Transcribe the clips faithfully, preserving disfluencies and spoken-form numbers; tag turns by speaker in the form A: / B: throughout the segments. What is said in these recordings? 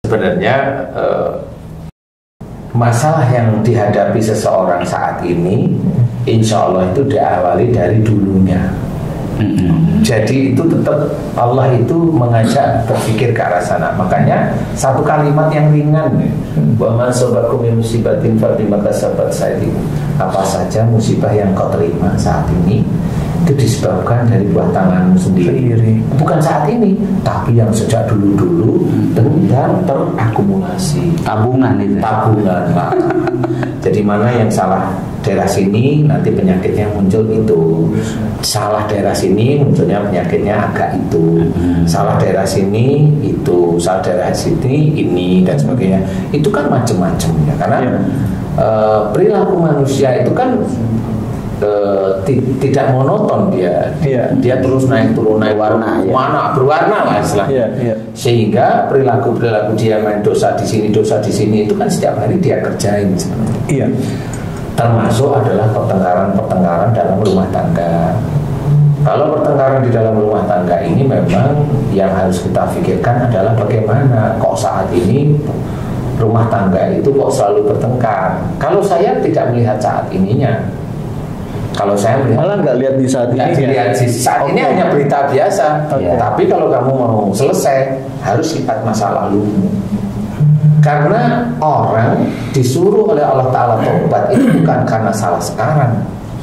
A: sebenarnya eh, masalah yang dihadapi seseorang saat ini, insya Allah itu diawali dari dulunya. Mm-hmm. Jadi itu tetap Allah itu mengajak berpikir ke arah sana. Makanya satu kalimat yang ringan, wa ma asabakum min musibatin fabima kasabat sayyi'atin. Apa saja musibah yang kau terima saat ini itu disebabkan dari buah tanganmu sendiri. Bukan saat ini, tapi yang sejak dulu-dulu dan terakumulasi.
B: Tabungan itu.
A: Tabungan. Nah. Jadi mana yang salah daerah sini nanti penyakitnya muncul itu, salah daerah sini munculnya penyakitnya agak itu, salah daerah sini itu, salah daerah sini ini dan sebagainya. Itu kan macam-macam ya, karena ya. uh, perilaku manusia itu kan uh, tidak monoton dia, ya. Dia terus naik turun naik warna, ya. Mana berwarna lah istilahnya. Ya, ya. Sehingga perilaku perilaku dia main dosa di sini dosa di sini itu kan setiap hari dia kerjain. Iya. Termasuk adalah pertengkaran-pertengkaran dalam rumah tangga. Kalau pertengkaran di dalam rumah tangga ini memang yang harus kita pikirkan adalah bagaimana kok saat ini rumah tangga itu kok selalu bertengkar. Kalau saya tidak melihat saat ininya, kalau saya melihat
C: malah nggak lihat di saat ini.
A: Lihat di saat okay. Ini hanya berita biasa. Okay. Tapi kalau kamu mau selesai harus lihat masa lalumu. Karena orang disuruh oleh Allah Ta'ala tobat itu bukan karena salah sekarang,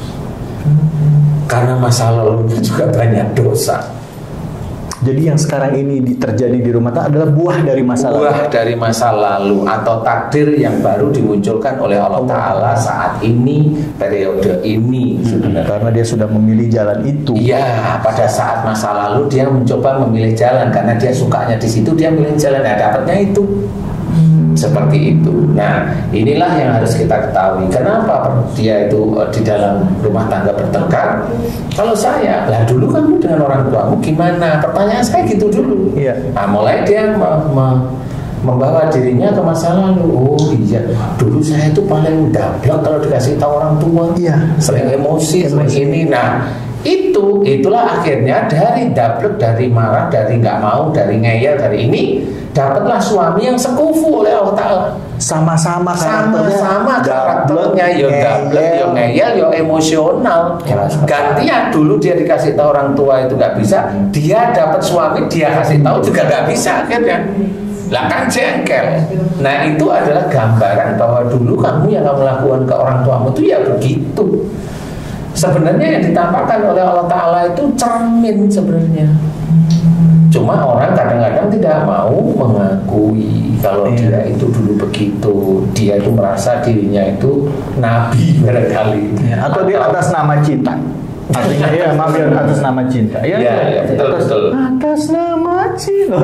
A: karena masa lalunya juga banyak dosa.
C: Jadi yang sekarang ini terjadi di rumah tangga adalah buah dari masa lalu.
A: Buah dari masa lalu atau takdir yang baru dimunculkan oleh Allah Ta'ala saat ini, periode ini
C: sebenarnya. Karena dia sudah memilih jalan itu.
A: Iya, pada saat masa lalu dia mencoba memilih jalan karena dia sukanya di situ, dia milih jalan, ya dapatnya itu. Seperti itu. Nah, inilah yang harus kita ketahui. Kenapa dia itu uh, di dalam rumah tangga bertengkar? Kalau saya, lah dulu kamu dengan orang tuamu gimana? Pertanyaan saya gitu dulu. Iya. Nah, mulai dia me me membawa dirinya ke masa lalu. Oh iya, dulu saya itu paling dablek kalau dikasih tahu orang tua. Iya. Sering emosi, sering ini. Nah, itu itulah akhirnya dari dablek, dari marah, dari nggak mau, dari ngeyel, dari ini. Dapatlah suami yang sekufu oleh Allah Ta'ala.
C: Sama-sama karakternya.
A: Sama-sama karakternya. Yo dablek, yo ngeyel, yo emosional. Gantian dulu dia dikasih tahu orang tua itu nggak bisa, dia dapat suami dia kasih tahu juga nggak bisa akhirnya. Lah kan jengkel. Nah itu adalah gambaran bahwa dulu kamu yang kamu lakukan ke orang tuamu itu ya begitu. Sebenarnya yang ditampakkan oleh Allah Ta'ala itu cermin sebenarnya. Cuma orang kadang-kadang tidak mau mengakui kalau iya. Dia itu dulu begitu. Dia itu merasa dirinya itu nabi barangkali.
C: Ya, atau, atau dia atas nama cinta. Artinya ya mampir atas nama cinta.
A: Iya, ya, ya, betul,
C: atas,
A: betul.
C: Atas nama cinta.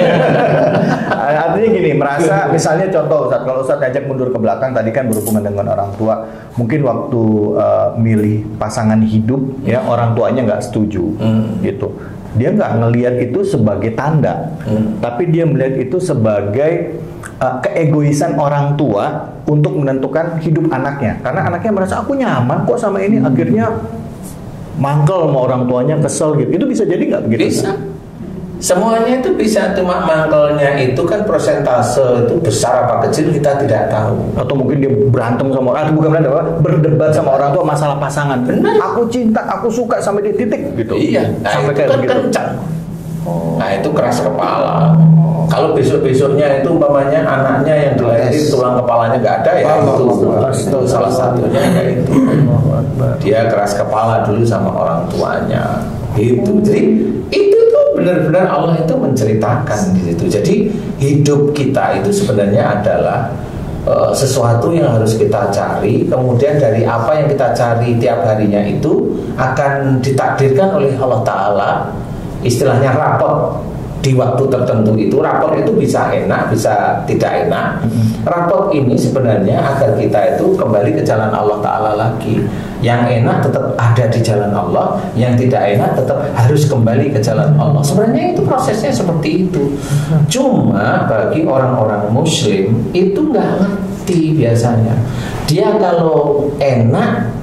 C: Artinya gini, merasa misalnya contoh Ustaz, kalau Ustaz ajak mundur ke belakang tadi kan berhubungan dengan orang tua. Mungkin waktu uh, milih pasangan hidup ya orang tuanya nggak setuju hmm. gitu. Dia nggak ngelihat itu sebagai tanda, hmm. tapi dia melihat itu sebagai uh, keegoisan orang tua untuk menentukan hidup anaknya. Karena anaknya merasa aku nyaman kok sama ini, hmm. akhirnya mangkel sama orang tuanya, kesel gitu. Itu bisa jadi nggak begitu?
A: Bisa. Semuanya itu bisa, cuma mangkelnya itu kan persentase itu besar apa kecil kita tidak tahu.
C: Atau mungkin dia berantem sama orang, bukan berantem apa, berdebat sama orang tua masalah pasangan.
A: Benar.
C: Aku cinta, aku suka sampai dia titik gitu.
A: Iya. Nah,
C: sampai
A: itu
C: kayak
A: kan
C: begitu.
A: Kencang. Oh. Nah itu keras kepala. Oh. Kalau besok-besoknya itu umpamanya anaknya yang dilahirkan tulang kepalanya nggak ada ya oh, itu, oh, itu salah satunya kayak itu. Oh, dia keras kepala dulu sama orang tuanya. Gitu. Jadi itu tuh benar-benar Allah itu menceritakan di situ. Jadi hidup kita itu sebenarnya adalah uh, sesuatu yang harus kita cari. Kemudian dari apa yang kita cari tiap harinya itu akan ditakdirkan oleh Allah Ta'ala. Istilahnya rapot di waktu tertentu itu. Rapot itu bisa enak, bisa tidak enak. Rapot ini sebenarnya agar kita itu kembali ke jalan Allah Ta'ala lagi. Yang enak tetap ada di jalan Allah, yang tidak enak tetap harus kembali ke jalan Allah. Sebenarnya itu prosesnya seperti itu. Cuma bagi orang-orang muslim itu nggak ngerti biasanya. Dia kalau enak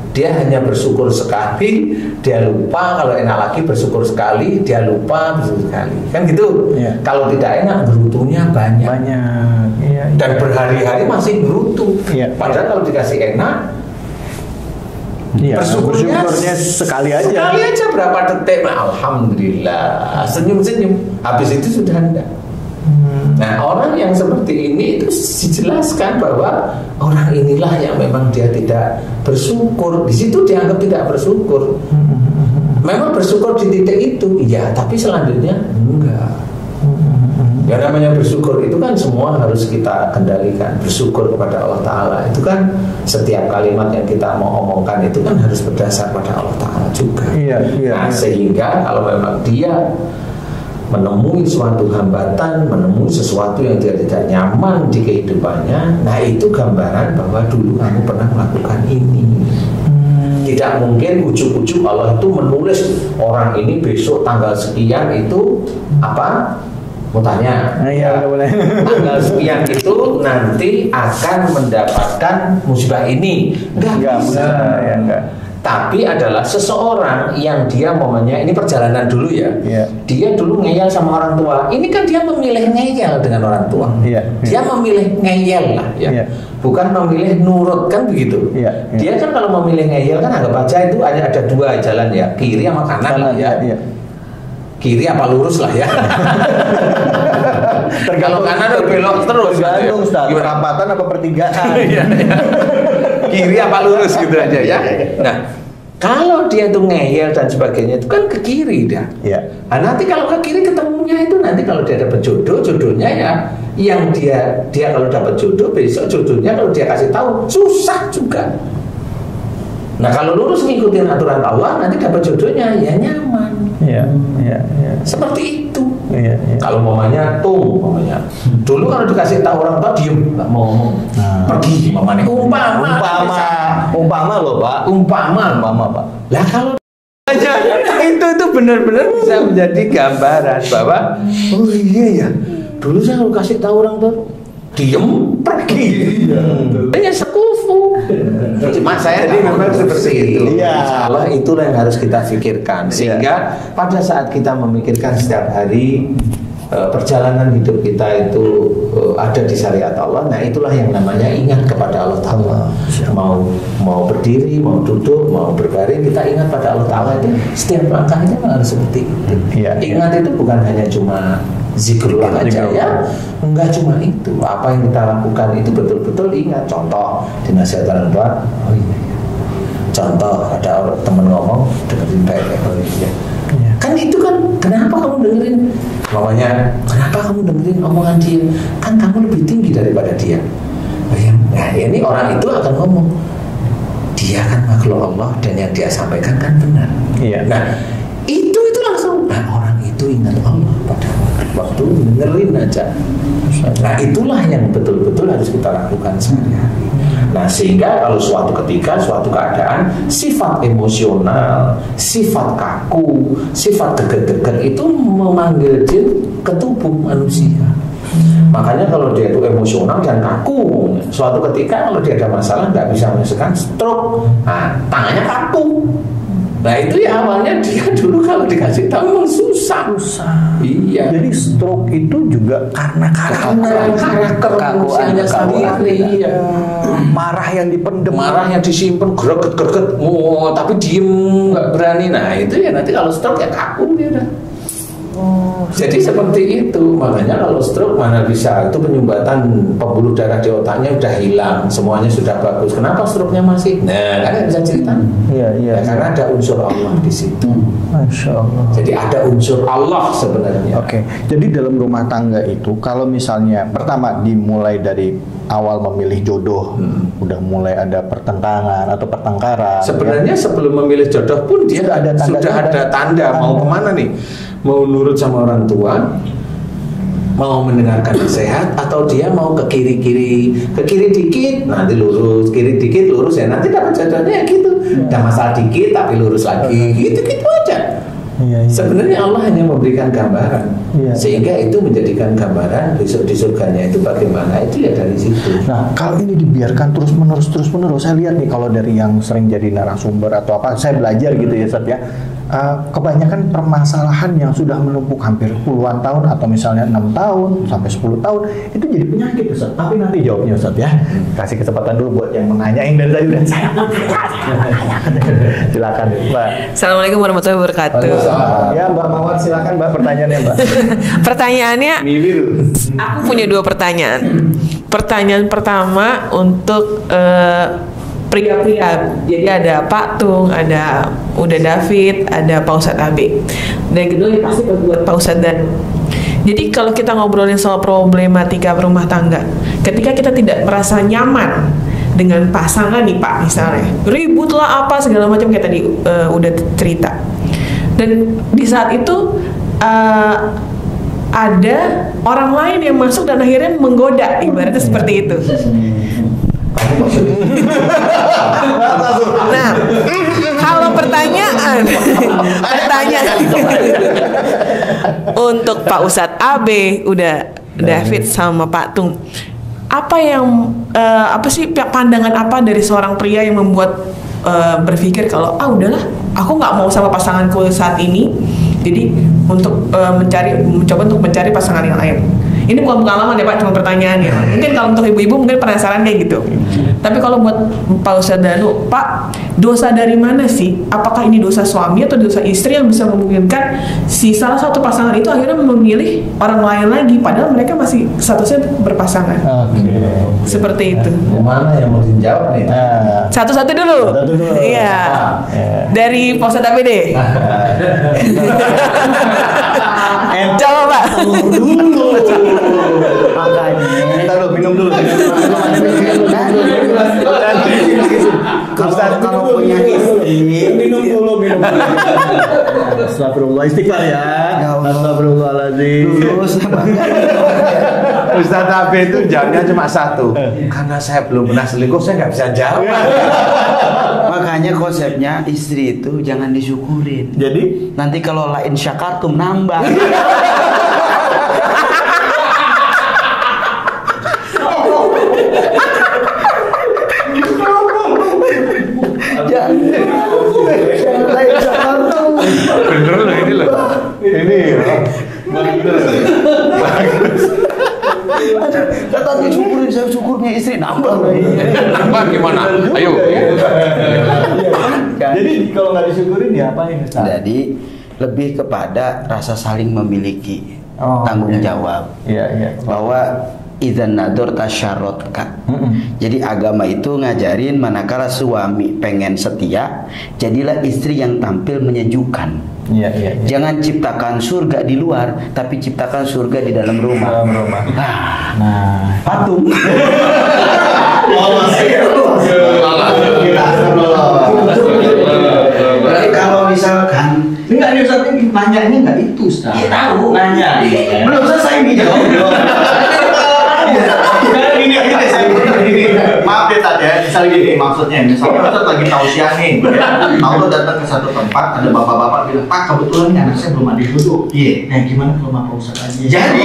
A: Dia hanya bersyukur sekali, dia lupa. Kalau enak lagi bersyukur sekali, dia lupa bersyukur sekali. Kan gitu. Ya. Kalau tidak enak gerutunya banyak.
C: Banyak. Ya,
A: dan ya. berhari-hari masih gerutu. Ya. Padahal ya. kalau dikasih enak, ya, bersyukurnya, bersyukurnya sekali aja. Sekali aja berapa detik. Nah, alhamdulillah. Senyum-senyum. Habis itu sudah enggak. Nah, orang yang seperti ini itu dijelaskan bahwa orang inilah yang memang dia tidak bersyukur. Di situ dianggap tidak bersyukur. Memang bersyukur di titik itu, iya, tapi selanjutnya enggak. Ya namanya bersyukur itu kan semua harus kita kendalikan. Bersyukur kepada Allah Ta'ala itu kan setiap kalimat yang kita mau omongkan itu kan harus berdasar pada Allah Ta'ala juga. Iya, iya, nah, iya. Sehingga kalau memang dia menemui suatu hambatan, menemui sesuatu yang dia tidak nyaman di kehidupannya, nah itu gambaran bahwa dulu kamu pernah melakukan ini. Hmm. Tidak mungkin ujuk-ujuk Allah itu menulis orang ini besok tanggal sekian itu apa? Mau tanya, nah, ya, boleh. Tanggal sekian itu nanti akan mendapatkan musibah ini. Enggak, enggak bisa. Ya, enggak. Tapi adalah seseorang yang dia momennya ini perjalanan dulu ya. Yeah. Dia dulu ngeyel sama orang tua. Ini kan dia memilih ngeyel dengan orang tua. Yeah. Yeah. Dia memilih ngeyel lah ya. Yeah. Bukan memilih nurut kan begitu. Yeah. Yeah. Dia kan kalau memilih ngeyel kan anggap aja itu ada ada dua jalan ya, kiri sama kanan, kanan lah ya. Yeah. Kiri apa lurus lah ya. Kalau kanan belok terus.
C: Tergantung gitu ya. Perapatan apa pertigaan.
A: Kiri apa lurus gitu aja ya. Nah, kalau dia tuh ngeyel dan sebagainya itu kan ke kiri dah. Ya. Nah, nanti kalau ke kiri ketemunya itu nanti kalau dia dapat jodoh, jodohnya ya yang dia dia kalau dapat jodoh besok jodohnya kalau dia kasih tahu susah juga. Nah, kalau lurus ngikutin aturan Allah nanti dapat jodohnya ya nyaman. Iya, iya, iya. Seperti itu. Iya, iya. Kalau mamanya tuh, mamanya. Dulu kalau dikasih tahu orang tua diem, nggak mau ngomong. Nah. Pergi mamanya. Umpama,
C: umpama, umpama loh Pak.
A: Umpama,
C: umpama Pak.
A: Lah kalau itu itu benar-benar bisa menjadi gambaran bahwa oh iya ya. Dulu saya kalau kasih tahu orang tua diem, pergi. Hanya sekufu. Cuma saya jadi memang seperti itu. Iya. Allah itulah yang harus kita pikirkan. Sehingga pada saat kita memikirkan setiap hari uh, perjalanan hidup kita itu uh, ada di syariat Allah. Nah itulah yang namanya ingat kepada Allah Ta'ala. Mau mau berdiri, mau duduk, mau berbaring, kita ingat pada Allah Ta'ala itu setiap langkahnya harus seperti itu. Iya. Ingat itu bukan hanya cuma zikrullah aja ya, enggak cuma itu. Apa yang kita lakukan itu betul-betul ingat. Contoh di nasihat orang tua, oh iya, iya. Contoh ada orang temen ngomong dengerin baik-baik, oh iya. Ya. Kan itu kan kenapa kamu dengerin? Mamanya, kenapa kamu dengerin omongan dia? Kan kamu lebih tinggi daripada dia. Nah ini orang itu akan ngomong, dia kan makhluk Allah dan yang dia sampaikan kan benar. Iya. Nah itu itu langsung, nah orang itu ingat Allah pada waktu dengerin aja. Nah itulah yang betul-betul harus kita lakukan sehari-hari. Nah sehingga kalau suatu ketika, suatu keadaan sifat emosional, sifat kaku, sifat geger-geger itu memanggil jin ke tubuh manusia. Makanya kalau dia itu emosional dan kaku, suatu ketika kalau dia ada masalah nggak bisa menyelesaikan stroke, nah tangannya kaku. Nah itu ya awalnya dia dulu kalau dikasih tahu memang susah. Susah. Iya. Jadi stroke itu juga karena karakter, karakter manusianya sendiri. Iya. Marah yang dipendem, marah yang disimpan, greget-greget, oh, tapi diem nggak berani. Nah itu ya nanti kalau stroke ya kaku dia udah. Oh, jadi seperti itu. Makanya kalau stroke mana bisa, itu penyumbatan pembuluh darah di otaknya udah hilang, semuanya sudah bagus. Kenapa stroke-nya masih? Nah, kan bisa cerita. Iya, iya. Ya, karena ada unsur Allah di situ. Masya Allah. Jadi ada unsur Allah sebenarnya.
C: Oke. Jadi dalam rumah tangga itu, kalau misalnya pertama dimulai dari awal memilih jodoh, hmm. udah mulai ada pertentangan atau pertengkaran.
A: Sebenarnya ya? Sebelum memilih jodoh pun dia sudah ada tanda, sudah ada tanda, tanda mau kemana nih? Mau nurut sama orang tua, mau mendengarkan nasihat, atau dia mau ke kiri-kiri, ke kiri dikit, nanti lurus, kiri dikit lurus ya, nanti dapat jodohnya ya gitu. Ada masalah dikit tapi lurus lagi, gitu-gitu aja.
C: Iya, iya.
A: Sebenarnya Allah hanya memberikan gambaran,
C: Iya.
A: sehingga itu menjadikan gambaran besok di surganya itu bagaimana, itu ya dari situ.
C: Nah, kalau ini dibiarkan terus menerus terus menerus, saya lihat nih kalau dari yang sering jadi narasumber atau apa, saya belajar gitu ya, Ustaz ya. Uh, kebanyakan permasalahan yang sudah menumpuk hampir puluhan tahun atau misalnya enam tahun sampai sepuluh tahun itu jadi penyakit, Ustaz. Tapi nanti jawabnya, Ustaz ya. Kasih kesempatan dulu buat yang menanyain dari tadi udah saya. Silakan, Mbak.
B: Assalamualaikum warahmatullahi wabarakatuh.
C: Ya, Mbak Mawar, silakan Mbak pertanyaannya, Mbak.
B: Pertanyaannya, aku punya dua pertanyaan. Pertanyaan pertama untuk uh, pria-pria. Jadi ada Pak Tung, ada Uda David, ada Pak Ustadz Abe. Dan kedua ya pasti buat Pak Ustadz dan. Jadi kalau kita ngobrolin soal problematika rumah tangga, ketika kita tidak merasa nyaman dengan pasangan nih Pak, misalnya ribut lah apa segala macam kayak tadi uh, udah cerita. Dan di saat itu uh, ada orang lain yang masuk dan akhirnya menggoda, ibaratnya seperti itu. Nah, kalau pertanyaan, pertanyaan untuk Pak Ustadz Abe, udah David sama Pak Tung, apa yang uh, apa sih pandangan apa dari seorang pria yang membuat uh, berpikir kalau ah udahlah, aku nggak mau sama pasanganku saat ini, jadi untuk uh, mencari mencoba untuk mencari pasangan yang lain. Ini bukan pengalaman ya Pak, cuma pertanyaan ya. Mungkin kalau untuk ibu-ibu mungkin penasaran kayak gitu. Tapi kalau buat Pak Ustadz Danu, Pak, dosa dari mana sih? Apakah ini dosa suami atau dosa istri yang bisa memungkinkan si salah satu pasangan itu akhirnya memilih orang lain lagi, padahal mereka masih statusnya berpasangan.
C: Oke.
B: Seperti itu.
A: Yang mana yang mau dijawab nih?
C: Nah,
B: Satu-satu dulu.
C: Satu-satu dulu.
B: Iya.
C: Ya.
B: Dari Pak Ustadz Abe deh. Coba Pak.
C: Kita dulu minum dulu.
D: Kalau kalau punya istri,
C: Minum dulu, minum dulu. Astagfirullah, istighfar ya. Astagfirullahaladzim.
A: Ustadz Abe itu jawabnya cuma satu. Karena saya belum pernah selingkuh, saya nggak bisa jawab.
D: makanya konsepnya istri itu jangan disyukurin.
C: Jadi
D: Nanti kalau lain syakartum nambah. Jangan lain syakartum.
A: Bener loh ini loh. Ini ya.
D: Kata disyukurin, saya syukurnya istri nambah.
A: Nambah gimana? Ayo.
C: Jadi kalau nggak disyukurin ya apain Ustaz?
D: Jadi lebih kepada rasa saling memiliki
C: Oh,
D: tanggung
C: iya.
D: jawab.
C: Iya, iya.
D: Bahwa idzan nador tasyarotka.
C: Mm-mm.
D: Jadi agama itu ngajarin manakala suami pengen setia, jadilah istri yang tampil menyejukkan.
C: Iya, iya, iya.
D: Jangan ciptakan surga di luar, tapi ciptakan surga di dalam rumah.
C: Dalam rumah.
D: Nah,
C: Nah,
D: patung. Berarti kalau misalkan
E: Enggak, ini Ustaz ini nanyanya enggak itu Ustaz.
D: Iya, tahu.
E: Nanya.
D: belum selesai nih jawab.
E: Karena gini, gini, saya gini. Maaf ya Tad ya, misal gini maksudnya, misalnya Ustaz lagi tausiah nih, ya. Tahu datang ke satu tempat, ada bapak-bapak bilang, Pak kebetulan nih anak saya belum mandi dulu. Iya. Nah gimana kalau Bapak Ustaz aja? Jadi.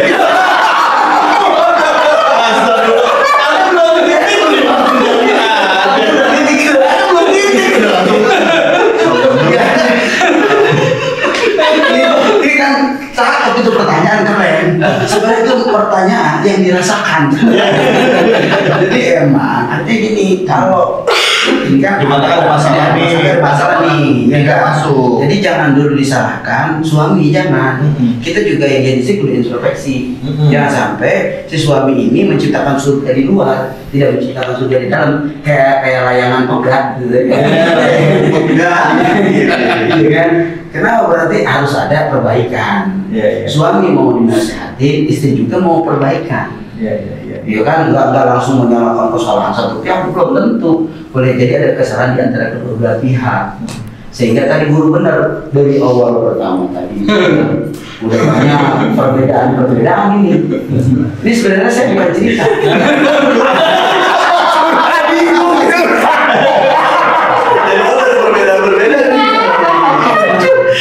D: Ini kan cakep itu pertanyaan keren. Sebenarnya itu pertanyaan yang dirasakan. Jadi emang artinya gini, kalau ini kan
E: Gimana kalau masalah nih?
D: masalah, masalah nih, ya
E: Nggak
D: kan?
E: masuk.
D: Jadi jangan dulu disalahkan suami, jangan.
E: Mm-mm.
D: Kita juga yang jadi istri kudu introspeksi.
E: Mm-mm.
D: Jangan sampai si suami ini menciptakan surga di luar, tidak menciptakan surga di dalam, kayak kayak layangan pegat gitu ya. Pegat, gitu kan? Kenapa? Berarti harus ada perbaikan.
E: Iya, iya.
D: Suami mau dinasihatin, istri juga mau perbaikan.
E: Iya, iya, iya.
D: Ya kan, nggak nggak langsung menyalahkan kesalahan satu pihak, belum tentu. Boleh jadi ada kesalahan di antara kedua belah pihak. Sehingga tadi guru benar dari awal pertama tadi udah banyak perbedaan-perbedaan ini. Ini sebenarnya saya bukan cerita.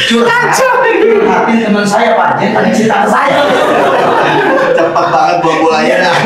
D: curhatin teman saya Pak Jen tadi cerita ke saya.
E: Cepat banget bawa bolanya dah.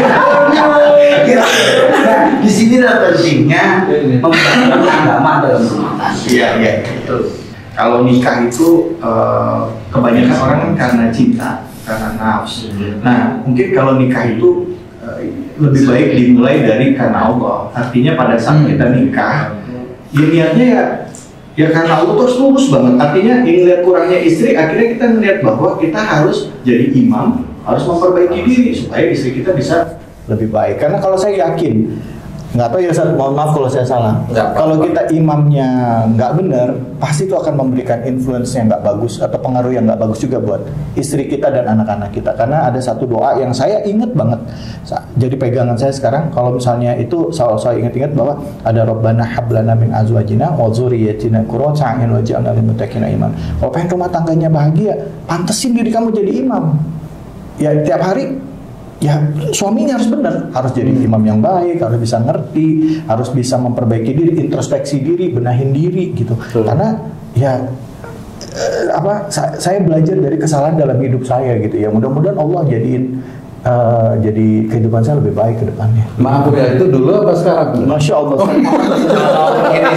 D: Nah, di sini lah pentingnya membangun agama dalam rumah tangga.
E: Iya, iya, betul. Kalau nikah itu eh, kebanyakan orang kan karena cinta, karena nafsu. Nah, mungkin kalau nikah itu eh, lebih baik dimulai dari karena Allah. Artinya pada saat kita nikah, ya niatnya ya ya karena Allah terus lurus banget. Artinya yang lihat kurangnya istri, akhirnya kita melihat bahwa kita harus jadi imam, harus memperbaiki diri supaya istri kita bisa
C: lebih baik. Karena kalau saya yakin, nggak tahu ya Ustaz, mohon maaf kalau saya salah.
A: Nggak
C: Kalau
A: apa-apa.
C: kita imamnya nggak benar, pasti itu akan memberikan influence yang nggak bagus atau pengaruh yang nggak bagus juga buat istri kita dan anak-anak kita. Karena ada satu doa yang saya ingat banget, Sa- jadi pegangan saya sekarang. Kalau misalnya itu selalu saya ingat-ingat bahwa ada Rabbana hablana min azwajina wa dzurriyyatina qurrata a'yun waj'alna lil muttaqina iman. Kalau pengen rumah tangganya bahagia, pantesin diri kamu jadi imam. Ya tiap hari. Ya suaminya harus benar, harus jadi imam yang baik, harus bisa ngerti, harus bisa memperbaiki diri, introspeksi diri, benahin diri gitu.
A: Betul.
C: Karena ya eh, apa sa- saya belajar dari kesalahan dalam hidup saya gitu ya. Mudah-mudahan Allah jadiin eh, jadi kehidupan saya lebih baik ke depannya.
F: Maaf ya, itu dulu apa sekarang?
C: Masya Allah.
A: Kalau ini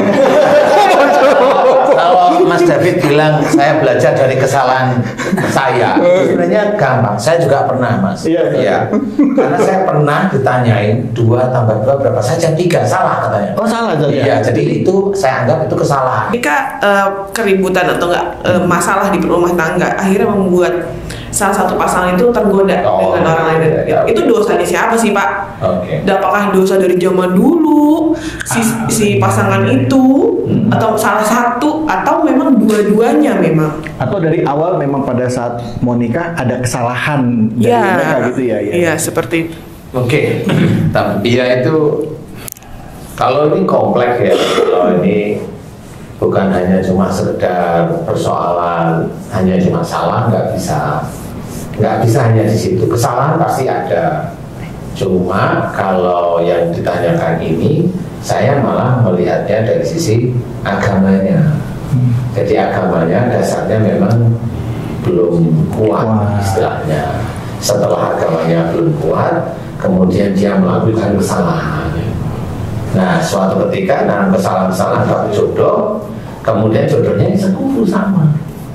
A: kalau Mas David bilang saya belajar dari kesalahan saya, sebenarnya gampang. Saya juga pernah, Mas.
C: Iya, iya.
A: Karena saya pernah ditanyain dua tambah dua berapa? Saya jawab tiga, salah katanya.
C: Oh salah Zat, ya?
A: Iya, jadi itu saya anggap itu kesalahan.
B: Ketika eh, keributan atau enggak eh, masalah di rumah tangga akhirnya membuat salah satu pasangan itu tergoda
A: Oh,
B: dengan orang lain.
A: iya.
B: Itu dosanya siapa sih Pak?
A: Oke.
B: Dan apakah dosa dari zaman dulu si, si pasangan itu
A: Hmm.
B: atau salah satu atau memang dua-duanya memang?
C: Atau dari awal memang pada saat mau nikah ada kesalahan dari
B: Iya.
C: mereka gitu ya? Ya.
B: Iya seperti itu.
A: Oke, tapi ya itu kalau ini kompleks ya, kalau ini bukan hanya cuma sekedar persoalan hanya cuma salah, nggak bisa, nggak bisa hanya di situ. Kesalahan pasti ada. Cuma kalau yang ditanyakan ini, saya malah melihatnya dari sisi agamanya. Jadi agamanya dasarnya memang belum kuat
C: Wah.
A: istilahnya. Setelah agamanya belum kuat, kemudian dia melakukan kesalahan. Nah, suatu ketika dalam kesalahan-kesalahan dapat jodoh, kemudian jodohnya sekufu sama.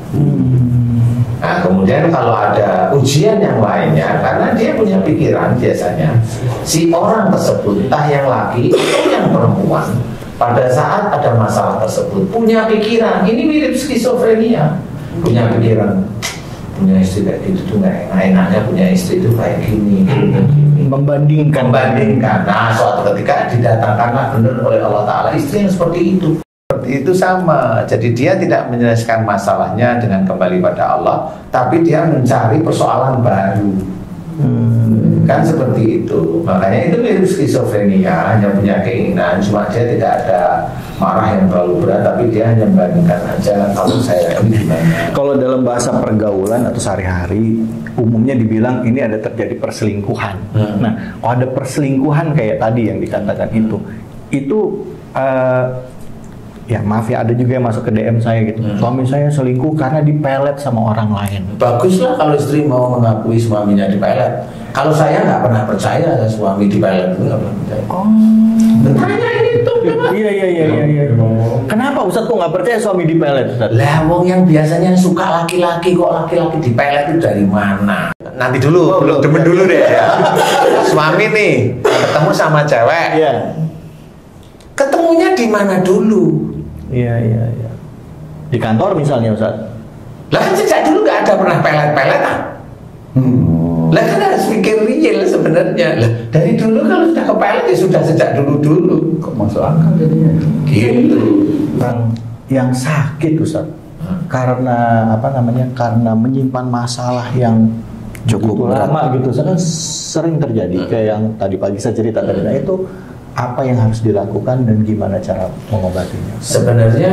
A: Nah, kemudian kalau ada ujian yang lainnya, karena dia punya pikiran biasanya, si orang tersebut, entah yang laki atau yang perempuan, pada saat ada masalah tersebut, punya pikiran, ini mirip skizofrenia, punya pikiran, punya istri kayak gitu tuh nggak enak, enaknya punya istri itu kayak gini, gini, gini.
C: Membandingkan.
A: Membandingkan. Nah, suatu ketika didatangkanlah benar oleh Allah Ta'ala istri yang seperti itu. Seperti itu sama. Jadi dia tidak menyelesaikan masalahnya dengan kembali pada Allah, tapi dia mencari persoalan baru. Hmm. Kan seperti itu. Makanya itu mirip skizofrenia, hanya punya keinginan, cuma dia tidak ada marah yang terlalu berat, tapi dia hanya membandingkan aja kalau saya ini gimana.
C: Kalau dalam bahasa pergaulan atau sehari-hari umumnya dibilang ini ada terjadi perselingkuhan.
A: Hmm.
C: Nah, kalau ada perselingkuhan kayak tadi yang dikatakan itu, itu uh, ya maaf ya ada juga yang masuk ke D M saya gitu.
A: Hmm.
C: Suami saya selingkuh karena dipelet sama orang lain.
A: Baguslah kalau istri mau mengakui suaminya dipelet. Kalau saya nggak pernah percaya suami dipelet, itu nggak pernah percaya.
C: Oh.
A: Tanya itu.
C: Iya iya iya iya. iya. Kenapa Ustadz kok nggak percaya suami dipelet Ustadz?
A: Lah wong yang biasanya suka laki-laki kok laki-laki dipelet itu dari mana? Nanti dulu,
C: Oh,
A: belum
C: belum.
A: demen dulu deh ya. Suami nih ketemu sama cewek.
C: Iya.
A: Ketemunya di mana dulu?
C: Iya iya iya. Di kantor misalnya Ustadz.
A: Lah kan sejak dulu nggak ada pernah pelet-peletan. Lah kan harus pikir real sebenarnya. Lah dari dulu kalau sudah kepelet ya sudah sejak dulu-dulu.
F: Kok masuk akal jadinya?
A: Gitu.
C: Yang yang sakit Ustadz. Karena apa namanya? Karena menyimpan masalah yang
A: Cukup
C: begitu
A: berat.
C: lama gitu. Kan sering terjadi kayak yang tadi pagi saya cerita tadi. Nah itu apa yang harus dilakukan dan gimana cara mengobatinya?
A: Sebenarnya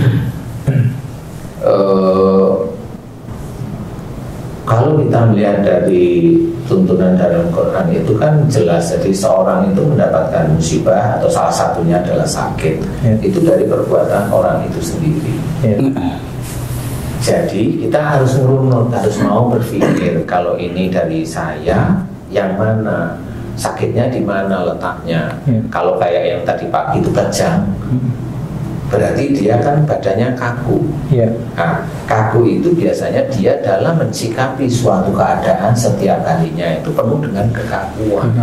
A: eh, kalau kita melihat dari tuntunan dalam Quran itu kan jelas, jadi seorang itu mendapatkan musibah atau salah satunya adalah sakit,
C: Ya.
A: itu dari perbuatan orang itu sendiri.
C: Ya.
A: Jadi kita harus ngerunut, harus mau berpikir kalau ini dari saya, yang mana sakitnya di mana letaknya.
C: Ya.
A: Kalau kayak yang tadi pagi itu kejang, berarti dia kan badannya kaku.
C: Ya.
A: Nah, kaku itu biasanya dia dalam mensikapi suatu keadaan setiap harinya itu penuh dengan kekakuan.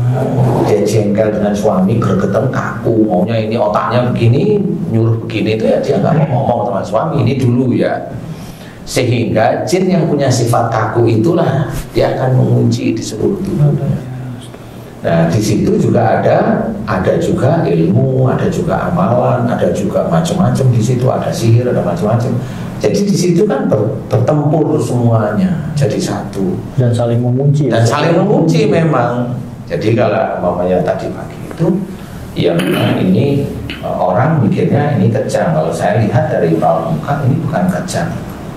A: Dia jengkel dengan suami, gregetan, kaku, maunya ini otaknya begini, nyuruh begini itu ya dia nggak mau ngomong sama suami ini dulu ya. Sehingga jin yang punya sifat kaku itulah dia akan mengunci di seluruh tubuhnya. Nah di situ juga ada, ada juga ilmu, ada juga amalan, ada juga macam-macam di situ, ada sihir, ada macam-macam. Jadi di situ kan ber, bertempur semuanya jadi satu
C: Dan saling mengunci.
A: dan saling mengunci memang. Jadi kalau umpamanya tadi pagi itu, ya memang ini orang mikirnya ini kejang. Kalau saya lihat dari raut muka ini bukan kejang.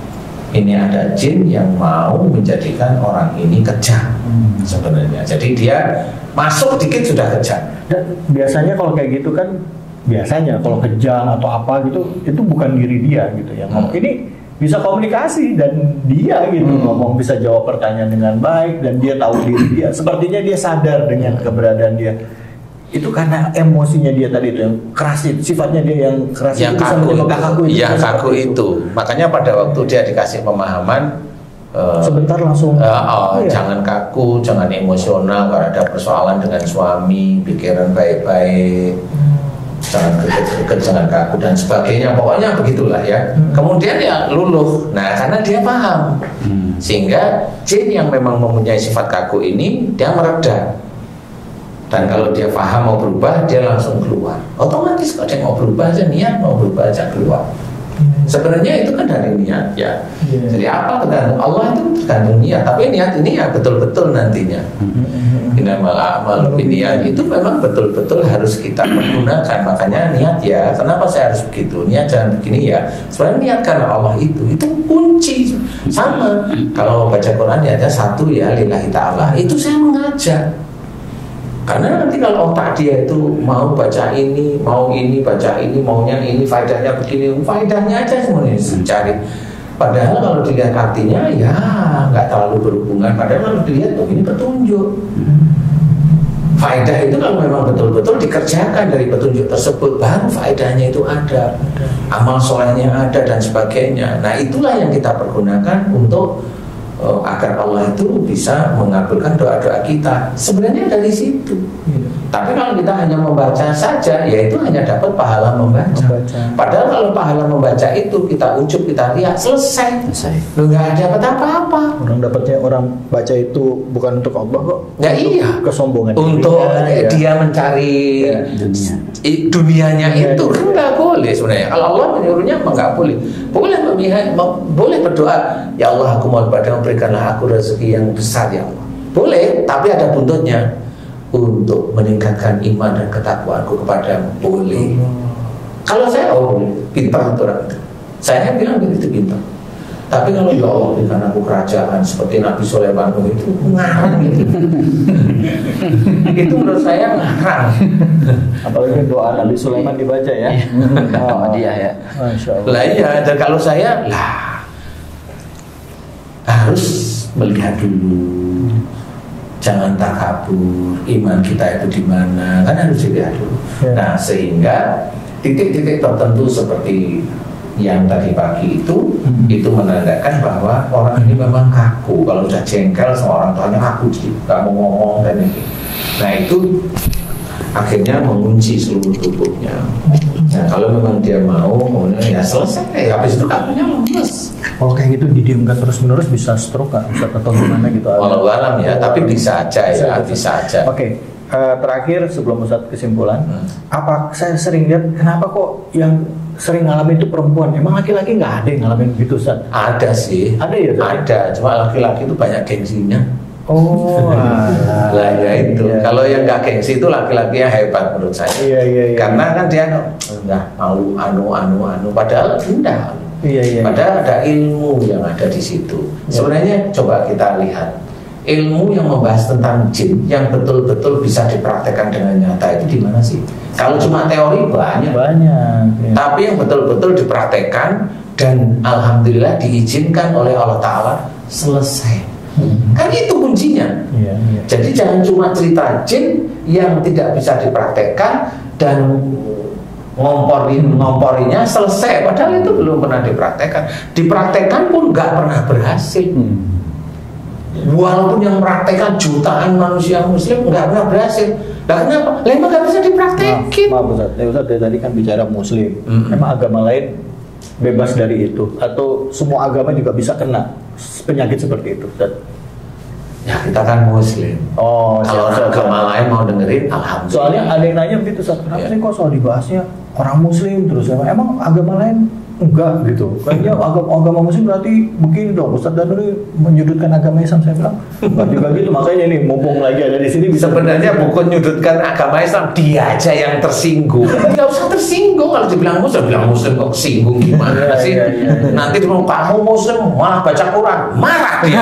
A: Ini ada jin yang mau menjadikan orang ini kejam hmm. sebenarnya. Jadi dia masuk dikit sudah kejam.
C: Dan biasanya kalau kayak gitu kan, biasanya kalau kejam atau apa gitu, itu bukan diri dia gitu ya. Hmm. Ini bisa komunikasi dan dia gitu hmm. ngomong, bisa jawab pertanyaan dengan baik dan dia tahu diri dia. Sepertinya dia sadar dengan keberadaan dia. Itu karena emosinya dia tadi itu yang keras, itu sifatnya dia yang keras,
A: yang
C: itu
A: kaku,
C: bisa kaku itu.
A: Ya kaku itu. itu. Makanya pada waktu dia dikasih pemahaman uh,
C: sebentar langsung.
A: Uh, oh,
C: ya?
A: Jangan kaku, jangan emosional kalau ada persoalan dengan suami, pikiran baik-baik, hmm. jangan greget-greget, jangan kaku dan sebagainya. Pokoknya begitulah ya. Hmm. Kemudian ya luluh. Nah karena dia paham, hmm. sehingga jin yang memang mempunyai sifat kaku ini dia mereda. Dan kalau dia paham mau berubah, dia langsung keluar. Otomatis kalau dia mau berubah aja, niat mau berubah aja keluar. Hmm. Sebenarnya itu kan dari niat ya. Yeah. Jadi apa tergantung Allah itu tergantung niat. Tapi niat ini ya betul-betul nantinya. Innamal a'malu binniyat itu memang betul-betul harus kita menggunakan. Makanya niat ya. Kenapa saya harus begitu? Niat jangan begini ya. Sebenarnya niat karena Allah itu itu kunci. Sama. Kalau baca Quran ya ada satu ya lillahi ta'ala. Itu saya mengajak. Karena nanti kalau otak dia itu mau baca ini, mau ini, baca ini, maunya ini, faedahnya begini, faedahnya aja semuanya cari. Padahal kalau dilihat artinya ya nggak terlalu berhubungan. Padahal kalau dilihat tuh ini petunjuk. Faedah itu kalau memang betul-betul dikerjakan dari petunjuk tersebut, baru faedahnya itu ada, amal solehnya ada dan sebagainya. Nah itulah yang kita pergunakan untuk Oh, agar Allah itu bisa mengabulkan doa-doa kita. Sebenarnya dari situ. Ya. Tapi kalau kita hanya membaca saja, ya itu hanya dapat pahala membaca. membaca. Padahal kalau pahala membaca itu kita ucup, kita lihat selesai. Selesai. Lu nggak dapat apa-apa.
C: Orang dapatnya orang baca itu bukan untuk Allah kok.
A: Ya iya.
C: Kesombongan.
A: Untuk
C: dirinya,
A: dia
C: ya.
A: mencari
C: ya, dunia.
A: dunianya ya, itu
C: ya.
A: nggak boleh sebenarnya. Kalau Allah menyuruhnya nggak boleh. Boleh memihak, boleh berdoa. Ya Allah, aku mau ibadah, berikanlah aku rezeki yang besar ya Allah. Boleh, tapi ada buntutnya. Untuk meningkatkan iman dan ketakwaanku kepadamu. Boleh. Kalau saya, oh pintar itu orang itu. Saya bilang begitu pintar. Tapi kalau ya Allah berikan aku kerajaan seperti Nabi Sulaiman itu ngarang gitu. Itu menurut saya ngarang.
C: Apalagi doa Nabi Sulaiman dibaca ya.
D: Oh, dia ya.
C: Masya Allah.
A: Lah iya, dan kalau saya lah harus melihat dulu. Jangan takabur, iman kita itu di mana, kan harus dilihat dulu. Ya. Nah, sehingga titik-titik tertentu seperti yang tadi pagi itu, hmm. itu menandakan bahwa orang ini memang kaku. Kalau udah jengkel sama orang tuanya kaku, jadi nggak mau ngomong dan ini. Nah itu akhirnya mengunci seluruh tubuhnya. Nah kalau memang dia mau, kemudian ya selesai. Habis itu kakunya lemes.
C: Oh kayak gitu didiamkan terus menerus bisa stroke kan? Bisa atau gimana gitu?
A: Walau alam ya, tapi bisa aja ya, bisa aja.
C: Oke. Okay. Uh, terakhir sebelum Ustadz kesimpulan, hmm. apa saya sering lihat kenapa kok yang sering ngalamin itu perempuan? Emang laki-laki nggak ada yang ngalamin gitu, Ustadz?
A: Ada sih.
C: Ada ya? Ustadz?
A: Ada, cuma laki-laki itu banyak gengsinya.
C: Oh, alah.
A: Lah ya itu.
C: Iya.
A: Kalau yang nggak gengsi itu laki-laki yang hebat menurut saya.
C: Iya iya. iya.
A: Karena kan dia nggak mau anu anu anu, padahal indah.
C: Iya iya.
A: Padahal ada ilmu yang ada di situ. Ya. Sebenarnya coba kita lihat. Ilmu yang membahas tentang jin yang betul-betul bisa dipraktekkan dengan nyata itu di mana sih? Kalau cuma teori banyak,
C: banyak. Ya.
A: Tapi yang betul-betul dipraktekkan dan alhamdulillah diizinkan oleh Allah Ta'ala selesai. Hmm. Kan itu kuncinya.
C: Iya, iya.
A: Jadi jangan cuma cerita jin yang tidak bisa dipraktekkan dan ngomporin ngomporinya selesai, padahal itu belum pernah dipraktekkan. Dipraktekkan pun nggak pernah berhasil. Hmm. Walaupun yang mempraktekkan jutaan manusia muslim nggak pernah berhasil. Nah, kenapa? Lah emang nggak bisa dipraktekin.
C: Maaf, maaf Ustaz, ya, Ustaz dari tadi kan bicara muslim. Hmm. Emang agama lain bebas dari itu atau semua agama juga bisa kena penyakit seperti itu, Ustaz?
A: Ya kita kan muslim.
C: Oh,
A: kalau orang agama lain mau dengerin, alhamdulillah.
C: Soalnya ada yang nanya begitu, Ustaz, kenapa sih kok soal dibahasnya orang muslim terus? Emang, emang agama lain enggak gitu? Kayaknya agama, agama muslim berarti begini dong, Ustaz Danuri menyudutkan agama Islam. Saya bilang enggak juga gitu. Makanya nih mumpung lagi ada di sini bisa.
A: Sebenarnya bukan menyudutkan agama Islam, dia aja yang tersinggung. Tidak usah tersinggung kalau dibilang muslim, bilang muslim kok tersinggung gimana sih? Ya, ya, ya. Nanti dia bilang kamu muslim malah baca Quran, marah dia.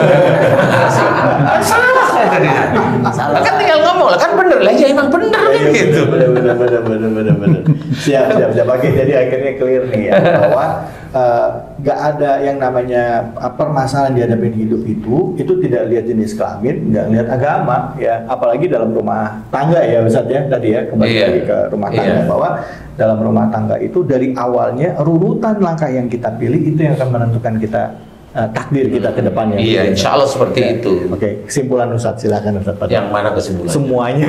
A: Salah saya tadi. Salah. Kan tinggal ngomong lah, kan bener lah, ya emang bener kan ya, gitu.
C: Bener bener bener bener bener bener. Siap siap siap. Oke, jadi akhirnya clear nih ya bahwa nggak uh, ada yang namanya uh, permasalahan dihadapi hidup itu itu tidak lihat jenis kelamin, nggak lihat agama ya, apalagi dalam rumah tangga ya Ustaz ya tadi ya, kembali yeah. lagi ke rumah tangga yeah. bahwa dalam rumah tangga itu dari awalnya rurutan langkah yang kita pilih itu yang akan menentukan kita uh, takdir kita ke depannya.
A: Iya, yeah, insya Allah seperti ya. itu.
C: Oke, okay. Kesimpulan Ustaz, silakan Ustaz.
A: Yang mana kesimpulan?
C: Semuanya.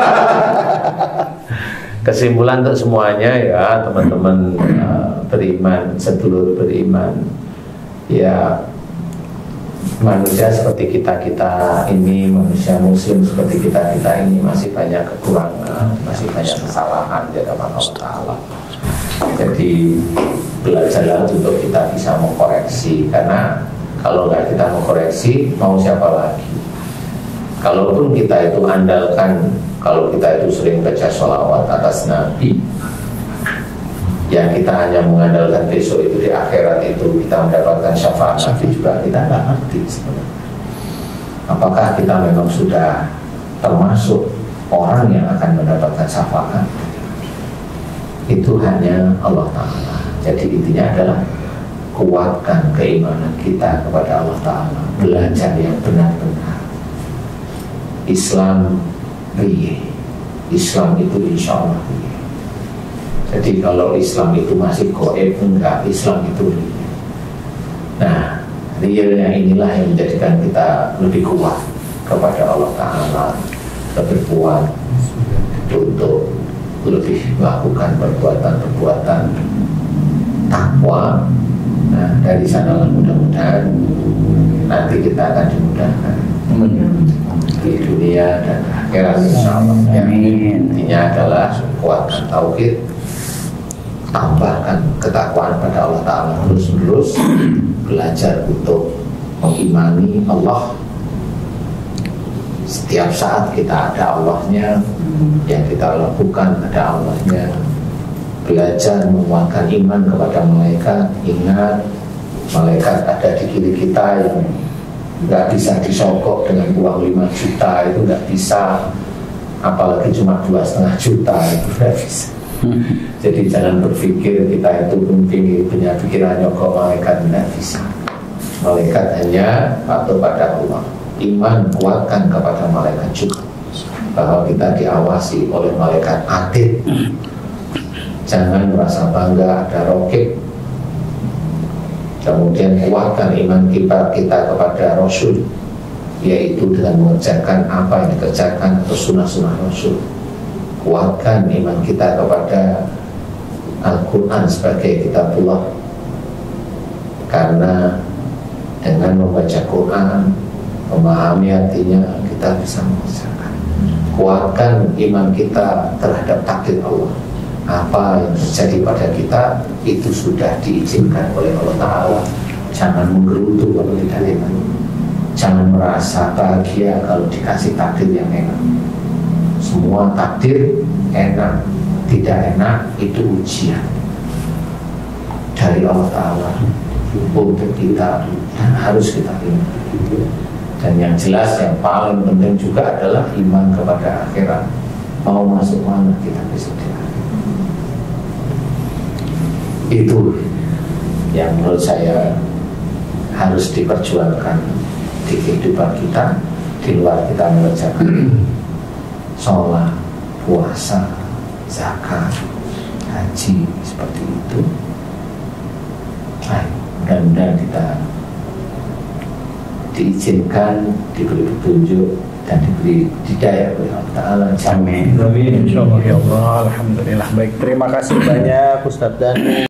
A: Kesimpulan untuk semuanya ya teman-teman uh, beriman, sedulur beriman, ya manusia seperti kita-kita ini, manusia muslim seperti kita-kita ini masih banyak kekurangan, masih banyak kesalahan di hadapan Allah Ta'ala. Jadi belajarlah untuk kita bisa mengkoreksi, karena kalau nggak kita mengkoreksi, mau siapa lagi? Kalaupun kita itu andalkan, kalau kita itu sering baca sholawat atas Nabi, yang kita hanya mengandalkan besok itu di akhirat itu kita mendapatkan syafaat Nabi juga, kita nggak ngerti sebenarnya. Apakah kita memang sudah termasuk orang yang akan mendapatkan syafaat? Itu hanya Allah Ta'ala. Jadi intinya adalah kuatkan keimanan kita kepada Allah Ta'ala, belajar yang benar-benar. Islam riye, Islam itu insya Allah riye. Jadi kalau Islam itu masih goib, enggak, Islam itu riye. Nah, realnya inilah yang menjadikan kita lebih kuat kepada Allah Ta'ala, lebih kuat untuk lebih melakukan perbuatan-perbuatan takwa. Nah, dari sanalah mudah-mudahan nanti kita akan dimudahkan di dunia dan akhirat insyaallah. Intinya adalah kuatkan tauhid, tambahkan ketakwaan pada Allah Ta'ala, terus-menerus belajar untuk mengimani Allah. Setiap saat kita ada Allahnya, yang kita lakukan ada Allahnya. Belajar menguatkan iman kepada malaikat. Ingat, malaikat ada di kiri kita yang nggak bisa disogok dengan uang lima juta, itu nggak bisa, apalagi cuma dua setengah juta, itu nggak bisa. Jadi jangan berpikir kita itu mungkin punya pikiran nyogok malaikat, nggak bisa. Malaikat hanya patuh pada Allah. Iman kuatkan kepada malaikat juga, bahwa kita diawasi oleh malaikat atid. Jangan merasa bangga ada rokib. Kemudian kuatkan iman kita, kita kepada Rasul, yaitu dengan mengerjakan apa yang dikerjakan atau sunnah-sunnah Rasul. Kuatkan iman kita kepada Al-Quran sebagai kitabullah, karena dengan membaca Quran, memahami artinya, kita bisa mengerjakan. Kuatkan iman kita terhadap takdir Allah. Apa yang terjadi pada kita itu sudah diizinkan oleh Allah Ta'ala. Jangan menggerutu kalau tidak enak. Jangan merasa bahagia kalau dikasih takdir yang enak. Semua takdir enak, tidak enak itu ujian dari Allah Ta'ala untuk kita, dan harus kita ingat. Dan yang jelas, yang paling penting juga adalah iman kepada akhirat. Mau masuk mana kita besok di akhirat. Itu yang menurut saya harus diperjuangkan di kehidupan kita, di luar kita mengerjakan sholat, puasa, zakat, haji seperti itu. Nah, mudah-mudahan kita diizinkan, diberi petunjuk dan diberi hidayah oleh Allah Ta'ala.
C: Amin. Amin. Insyaallah ya Allah. Alhamdulillah. Baik, terima kasih banyak Ustadz Dan.